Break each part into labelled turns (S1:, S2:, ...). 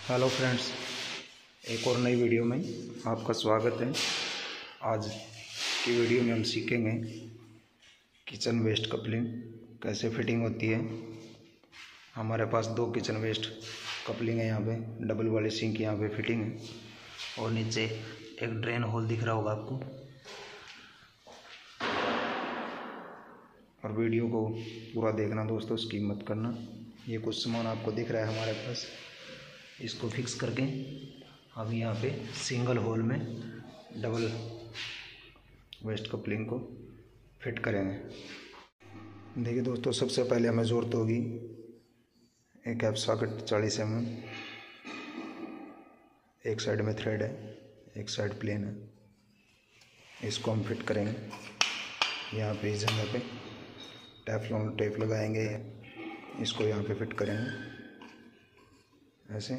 S1: Hello friends, एक और नई वीडियो में आपका स्वागत है। आज की वीडियो में हम सीखेंगे किचन वेस्ट कपलिंग कैसे फिटिंग होती है। हमारे पास दो किचन वेस्ट कपलिंग है। यहाँ पे डबल वाली सिंक यहाँ पे फिटिंग है और नीचे एक ड्रेन होल दिख रहा होगा आपको। और वीडियो को पूरा देखना दोस्तों, स्किप मत करना। ये कुछ सामान आपको दिख रहा है हमारे पास, इसको फिक्स करके अब यहाँ पे सिंगल होल में डबल वेस्ट कपलिंग को फिट करेंगे। देखिए दोस्तों, सबसे पहले हमें ज़रूरत होगी एक एप सॉकेट 40 mm। एक साइड में थ्रेड है, एक साइड प्लेन है। इसको हम फिट करेंगे यहाँ पे। इस जगह पे टेप लगाएंगे, इसको यहाँ पे फिट करेंगे ऐसे।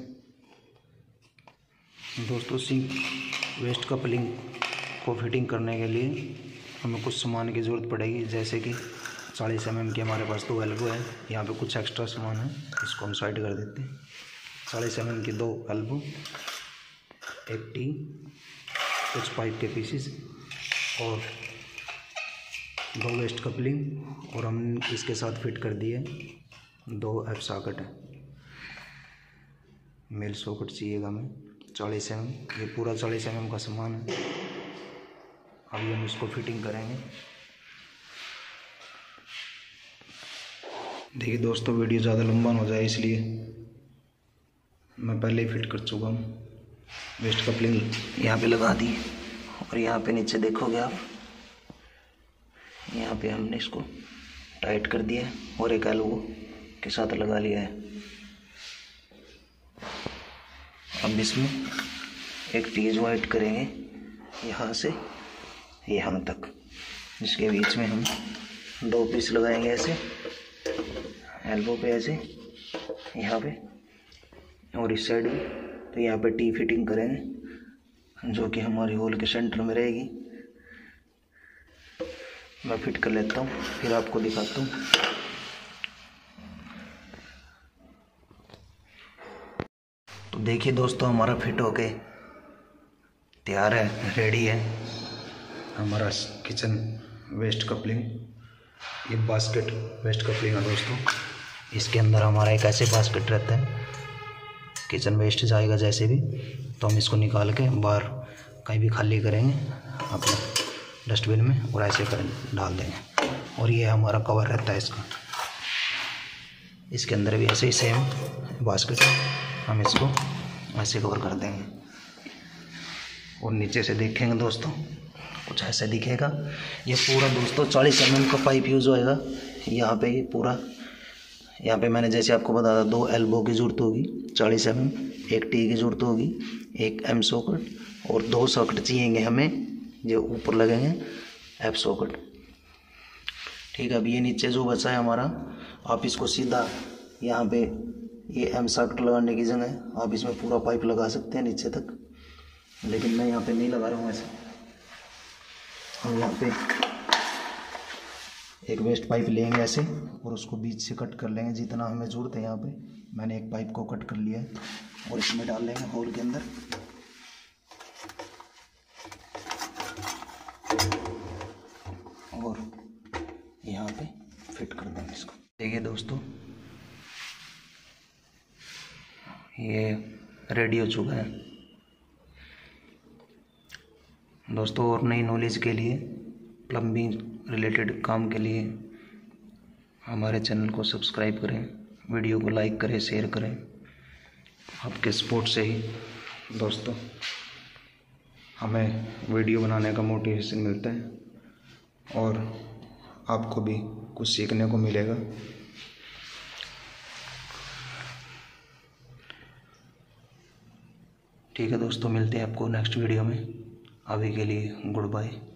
S1: दोस्तों, सिंक वेस्ट कपलिंग को फिटिंग करने के लिए हमें कुछ सामान की ज़रूरत पड़ेगी, जैसे कि 40 mm की हमारे पास 2 एल्बो है। यहाँ पे कुछ एक्स्ट्रा सामान है, इसको हम साइड कर देते हैं। 40 mm की 2 एल्बो, एक टी, कुछ पाइप के पीसीस और 2 वेस्ट कपलिंग, और हम इसके साथ फिट कर दिए 2 एप सॉकेट है। मेल सॉकेट चाहिएगा हमें 40 mm। ये पूरा 40 mm का सामान है। अभी हम इसको फिटिंग करेंगे। देखिए दोस्तों, वीडियो ज़्यादा लंबा हो जाए इसलिए मैं पहले ही फिट कर चुका हूँ। वेस्ट कपलिंग यहाँ पे लगा दी और यहाँ पे नीचे देखोगे आप, यहाँ पे हमने इसको टाइट कर दिया है और एक एल्बो के साथ लगा लिया है। अब इसमें एक टी ज्वाइंट करेंगे यहाँ से यहाँ तक। इसके बीच में हम 2 पीस लगाएंगे ऐसे एल्बो पे, ऐसे यहाँ पे और इस साइड भी। तो यहाँ पे टी फिटिंग करेंगे जो कि हमारी होल के सेंटर में रहेगी। मैं फिट कर लेता हूँ, फिर आपको दिखाता हूँ। तो देखिए दोस्तों, हमारा फिट होके तैयार है, रेडी है हमारा किचन वेस्ट कपलिंग। ये बास्केट वेस्ट कपलिंग है दोस्तों। इसके अंदर हमारा एक ऐसे बास्केट रहता है, किचन वेस्ट जाएगा जैसे भी, तो हम इसको निकाल के बाहर कहीं भी खाली करेंगे अपने डस्टबिन में और ऐसे कर डाल देंगे। और ये हमारा कवर रहता है इसका। इसके अंदर भी ऐसे ही सेम बास्केट, हम इसको ऐसे कवर कर देंगे। और नीचे से देखेंगे दोस्तों, कुछ ऐसे दिखेगा। ये पूरा दोस्तों 40 mm का पाइप यूज़ होएगा यहाँ पे। ये पूरा यहाँ पे मैंने जैसे आपको बताया 2 एल्बो की ज़रूरत होगी 40 mm, एक टी की ज़रूरत होगी, एक एम सॉकेट और 2 सॉकेट चाहिए हमें जो ऊपर लगेंगे एफ सॉकेट। ठीक है। अब ये नीचे जो बचा है हमारा, आप इसको सीधा यहाँ पे ये एम सॉकेट लगाने की जगह आप इसमें पूरा पाइप लगा सकते हैं नीचे तक, लेकिन मैं यहाँ पे नहीं लगा रहा हूँ ऐसे। हम यहाँ पे एक वेस्ट पाइप लेंगे ऐसे और उसको बीच से कट कर लेंगे जितना हमें ज़रूरत है। यहाँ पे मैंने एक पाइप को कट कर लिया है और इसमें डाल लेंगे होल के अंदर। और यहाँ पे फिट कर देंगे इसको। देखिए दोस्तों, ये रेडी हो चुका है दोस्तों। और नई नॉलेज के लिए, प्लम्बिंग रिलेटेड काम के लिए हमारे चैनल को सब्सक्राइब करें, वीडियो को लाइक करें, शेयर करें। आपके सपोर्ट से ही दोस्तों हमें वीडियो बनाने का मोटिवेशन मिलता है और आपको भी कुछ सीखने को मिलेगा। ठीक है दोस्तों, मिलते हैं आपको नेक्स्ट वीडियो में। अभी के लिए गुड बाय।